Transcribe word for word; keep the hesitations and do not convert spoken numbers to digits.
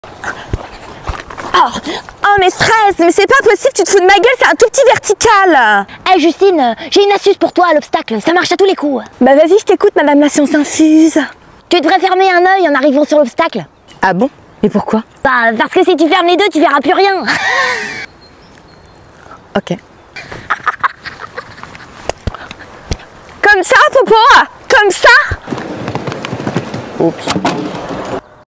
Oh, oh mais stress, mais c'est pas possible, tu te fous de ma gueule, c'est un tout petit vertical. Hé hey Justine, j'ai une astuce pour toi à l'obstacle, ça marche à tous les coups. Bah vas-y, je t'écoute madame la science infuse. Tu devrais fermer un œil en arrivant sur l'obstacle. Ah bon? Mais pourquoi? Bah parce que si tu fermes les deux, tu verras plus rien. Ok. Comme ça, Popo? Comme ça? Oups.